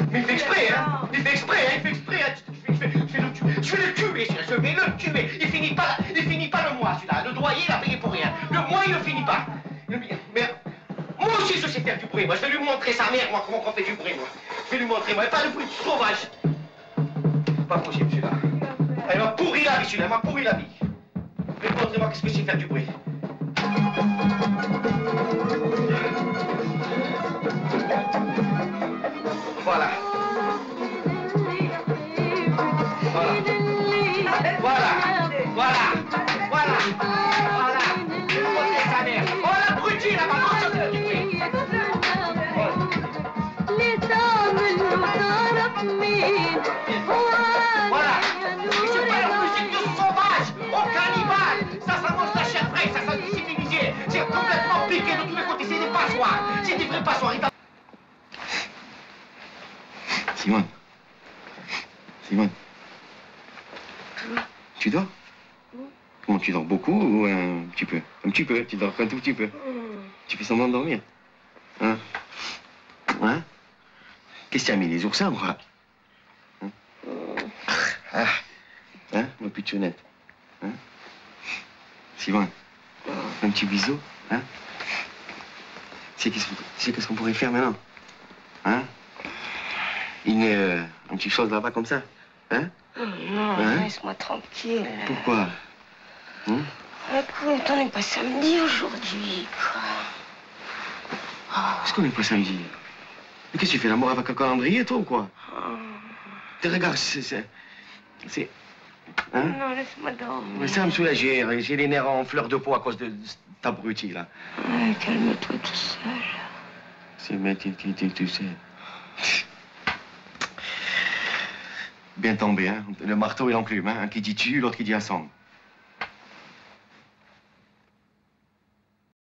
Mais il fait exprès, hein. Il fait exprès, hein. Il fait exprès, hein. Je vais le tuer, celui-là. Je vais le tuer. Il finit pas le mois, celui-là. Le doyer, il a payé pour rien. Le mois, il ne finit pas. Mais moi aussi, je sais faire du bruit, moi. Je vais lui montrer sa mère, moi, comment on fait du bruit, moi. Je vais lui montrer, moi. Pas de bruit sauvage. Pas possible, celui-là. Il m'a pourri la vie, celui-là. Il m'a pourri la vie. Je vais lui montrer, moi, qu'est-ce que c'est faire du bruit. Voilà. Voilà. Voilà. Voilà. Voilà. Voilà. Je vais montrer sa mère. Oh, l'abruti, là-bas. Oh, ça, c'est du bruit. Voilà. Et c'est pas la musique de sauvage, au cannibale. Ça mange la chair fraîche, ça c'est civilisé. C'est complètement piqué de tous les côtés, c'est des passoires. C'est des vrais passoires. Simone. Simone. Tu dors? Comment tu dors? Beaucoup ou un petit peu? Un petit peu, tu dors un tout petit peu. Tu fais semblant de dormir? Hein? Hein? Qu'est-ce que tu as mis, les oursins ou quoi? Hein? Ah. Hein, ma pitchounette? Hein? Simone, un petit bisou, hein? Tu sais qu'est-ce qu'on pourrait faire maintenant? Hein? Un petit chose là-bas comme ça, hein? Non, hein? laisse-moi tranquille. Pourquoi? Hein? Écoute, on n'est pas samedi aujourd'hui, quoi. Est-ce qu'on n'est pas samedi? Mais qu'est-ce que tu fais, l'amour avec un calendrier, toi, ou quoi? Regarde, c'est... Hein? Non, laisse-moi dormir. Mais ça me soulage, j'ai les nerfs en fleur de peau à cause de cet abruti, là. Ouais, calme-toi tout seul. C'est mais tu sais. Bien tombé, hein? Le marteau et l'enclume, hein? Un qui dit tu, l'autre qui dit assemble.